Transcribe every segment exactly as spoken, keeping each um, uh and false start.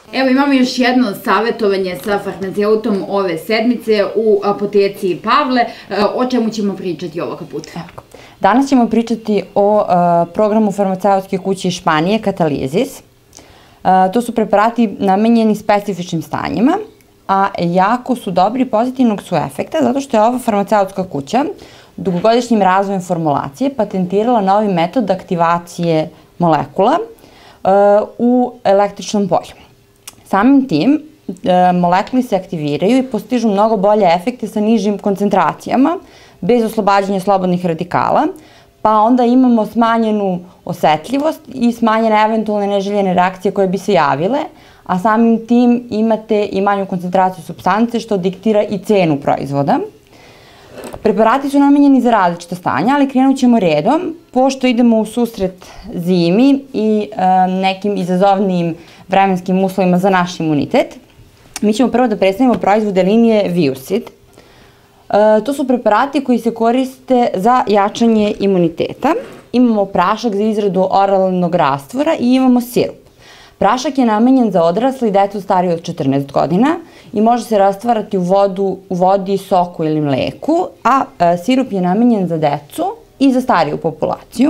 Evo imamo još jedno savjetovanje sa farmaceutom ove sedmice u apoteci Pavle. O čemu ćemo pričati ovoga puta? Danas ćemo pričati o programu farmaceutske kuće iz Španije Katalizis. To su preparati namenjeni specifičnim stanjima, a jako su dobri i pozitivnog su efekta zato što je ova farmaceutska kuća dugogodišnjim razvojem formulacije patentirala novi metod aktivacije molekula u električnom polju. Samim tim, molekuli se aktiviraju i postižu mnogo bolje efekte sa nižim koncentracijama, bez oslobađanja slobodnih radikala, pa onda imamo smanjenu osetljivost i smanjene eventualne neželjene reakcije koje bi se javile, a samim tim imate i manju koncentraciju supstance, što diktira i cenu proizvoda. Preparati su namenjeni za različite stanja, ali krenut ćemo redom, pošto idemo u susret zimi i nekim izazovnijim vremenskim uslovima za naš imunitet. Mi ćemo prvo da predstavimo proizvode linije Viusid. To su preparati koji se koriste za jačanje imuniteta. Imamo prašak za izradu oralnog rastvora i imamo sirup. Prašak je namenjen za odrasle i decu starije od četrnaest godina i može se rastvarati u vodi, soku ili mleku, a sirup je namenjen za decu i za stariju populaciju.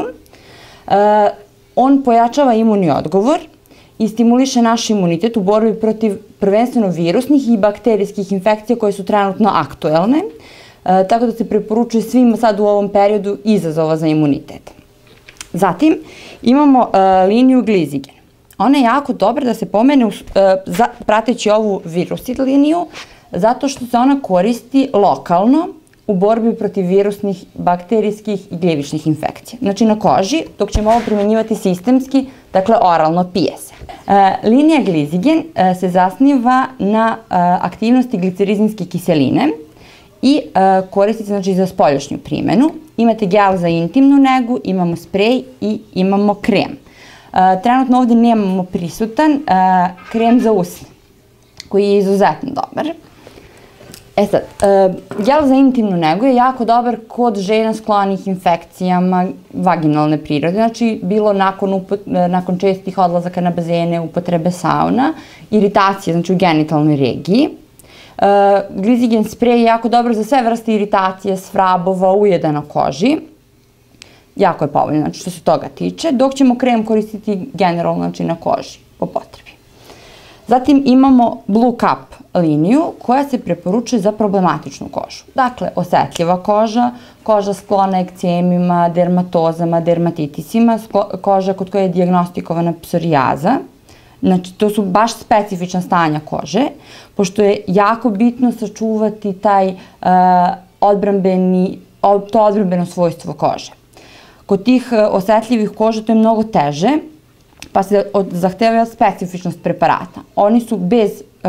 On pojačava imunni odgovor i stimuliše naš imunitet u borbi protiv prvenstveno virusnih i bakterijskih infekcija koje su trenutno aktuelne, tako da se preporučuje svima sad u ovom periodu izazova za imunitet. Zatim imamo liniju Glizigen. Ona je jako dobra da se pomene prateći ovu Virusid liniju, zato što se ona koristi lokalno u borbi protiv virusnih, bakterijskih i gljivičnih infekcija. Znači na koži, dok ćemo ovo primenjivati sistemski, dakle oralno pije se. Linija Glizigen se zasniva na aktivnosti glicerizinske kiseline i koristi se znači za spoljašnju primenu. Imate gel za intimnu negu, imamo sprej i imamo krem. Trenutno ovdje nemamo prisutan krem za usne, koji je izuzetno dobar. E sad, gel za intimnu negu je jako dobar kod žena sklonih infekcijama vaginalne prirode, znači bilo nakon čestih odlazaka na bazene, upotrebe sauna, iritacije, znači u genitalnoj regiji. Glizigen sprej je jako dobar za sve vrste iritacije, svrabova, ujeda na koži. Jako je povoljno, znači što se toga tiče, dok ćemo krem koristiti generalno, znači na koži, po potrebi. Zatim imamo Blue Cup liniju koja se preporučuje za problematičnu kožu. Dakle, osetljiva koža, koža sklona ekcemima, dermatozama, dermatitisima, koža kod koje je dijagnostikovana psorijaza. Znači, to su baš specifična stanja kože, pošto je jako bitno sačuvati taj odbrambeni, to odbrambeno svojstvo kože. Kod tih osetljivih koža to je mnogo teže, pa se zahteva specifičnost preparata. Oni su bez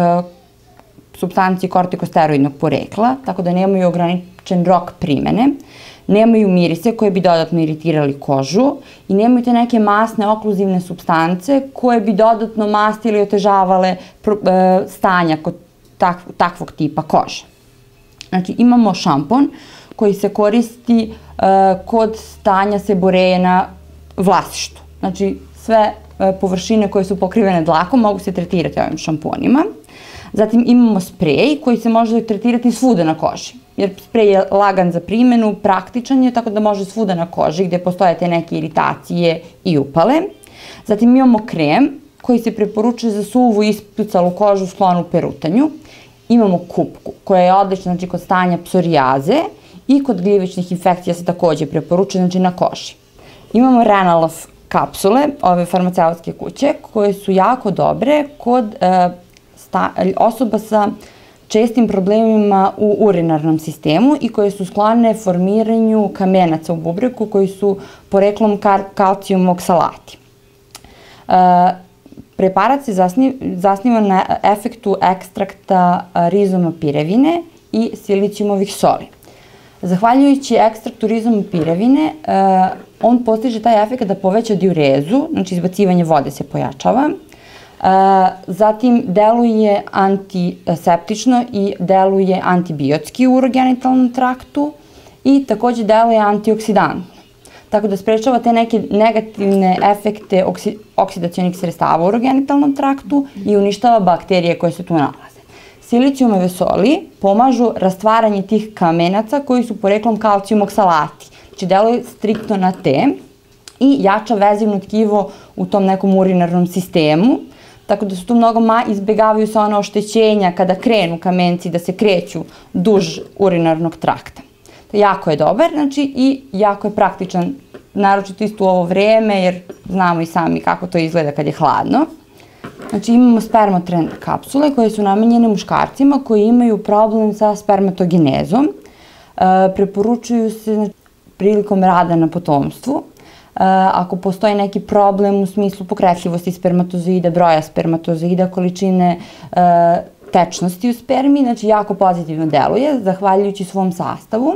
supstancije kortikosteroidnog porekla, tako da nemaju ograničen rok primene, nemaju mirise koje bi dodatno iritirali kožu i nemaju te neke masne okluzivne supstance koje bi dodatno mastile i otežavale stanja kod takvog tipa kože. Znači imamo šampon koji se koristi kod stanja seboreje na vlasištu. Znači sve površine koje su pokrivene dlakom mogu se tretirati ovim šamponima. Zatim imamo sprej koji se može tretirati svuda na koži, jer sprej je lagan za primjenu, praktičan je, tako da može svuda na koži gdje postoje te neke iritacije i upale. Zatim imamo krem koji se preporučuje za suvu ispucalu kožu sklonu perutanju. Imamo kupku koja je odlična znači, kod stanja psorijaze i kod gljivičnih infekcija se također preporučuje znači, na koži. Imamo Renalof kapsule, ove farmaceutske kuće, koje su jako dobre kod osoba sa čestim problemima u urinarnom sistemu i koje su sklone formiranju kamenaca u bubreku koji su poreklom kalcijum oksalati. Preparat se zasniva na efektu ekstrakta rizoma pirevine i silicijumovih soli. Zahvaljujući ekstraktu rizoma pirevine, on postiže taj efekt da poveća diurezu, znači izbacivanje vode se pojačava. Zatim deluje antiseptično i deluje antibiotski u urogenitalnom traktu i također deluje antioksidantno. tako da sprečava te neke negativne efekte oksi, oksidacionih sredstava u urogenitalnom traktu i uništava bakterije koje se tu nalaze. Silicijumove soli pomažu rastvaranje tih kamenaca koji su poreklom kalcijum oksalati, znači deluju striktno na te i jača vezivno tkivo u tom nekom urinarnom sistemu, tako da su tu mnogo ma izbegavaju se ona oštećenja kada krenu kamenci da se kreću duž urinarnog trakta. Jako je dobar, znači, i jako je praktičan, naročito isto u ovo vreme, jer znamo i sami kako to izgleda kad je hladno. Znači, imamo spermotren kapsule koje su namenjene muškarcima koji imaju problem sa spermatogenezom. E, preporučuju se znači, prilikom rada na potomstvu. E, ako postoji neki problem u smislu pokretljivosti spermatozoida, broja spermatozoida, količine e, tečnosti u spermi, znači jako pozitivno deluje, zahvaljujući svom sastavu.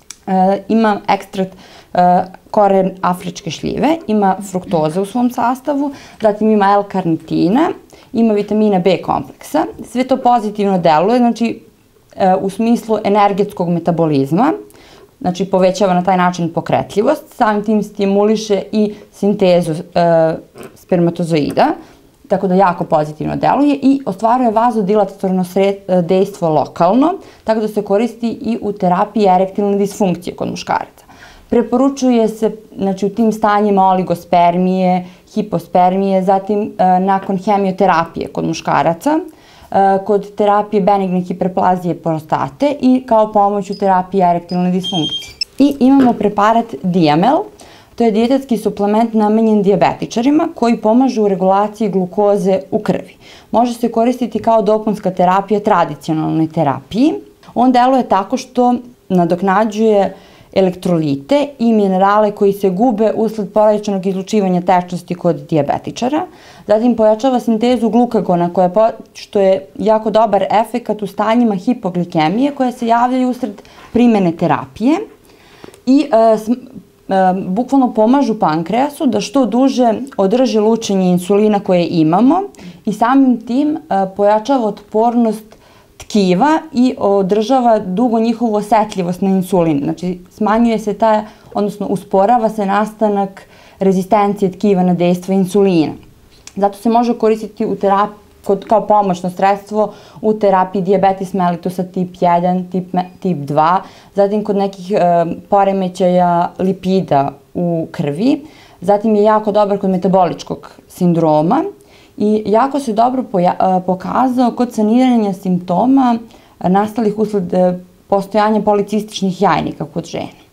E, ima ekstrakt e, koren afričke šljive, ima fruktoza u svom sastavu, zatim ima L-karnitina, ima vitamina B kompleksa. Sve to pozitivno deluje, znači e, u smislu energetskog metabolizma, znači povećava na taj način pokretljivost, samim tim stimuliše i sintezu e, spermatozoida, tako da jako pozitivno deluje i ostvaruje vazodilatorno dejstvo lokalno, tako da se koristi i u terapiji erektilne disfunkcije kod muškaraca. Preporučuje se znači, u tim stanjima oligospermije, hipospermije, zatim e, nakon hemioterapije kod muškaraca, e, kod terapije benigne hiperplazije prostate i kao pomoć u terapiji erektilne disfunkcije. I imamo preparat Diamel. To je dijetetski suplement namenjen dijabetičarima koji pomažu u regulaciji glukoze u krvi. Može se koristiti kao dopunska terapija tradicionalnoj terapiji. On deluje tako što nadoknađuje elektrolite i minerale koji se gube usled poremećenog izlučivanja tečnosti kod dijabetičara. Zatim pojačava sintezu glukagona, koja, što je jako dobar efekat u stanjima hipoglikemije koje se javljaju usred primene terapije. I e, bukvalno pomažu pankreasu da što duže održi lučenje insulina koje imamo i samim tim pojačava otpornost tkiva i održava dugo njihovu osetljivost na insulin. Znači smanjuje se taj, odnosno usporava se nastanak rezistencije tkiva na dejstvo insulina. Zato se može koristiti u terapiji kao pomoćno sredstvo u terapiji dijabetes mellitusa tip jedan, tip, tip dva, zatim kod nekih e, poremećaja lipida u krvi, zatim je jako dobar kod metaboličkog sindroma i jako se dobro poja, e, pokazao kod saniranja simptoma nastalih usled postojanja policističnih jajnika kod žena.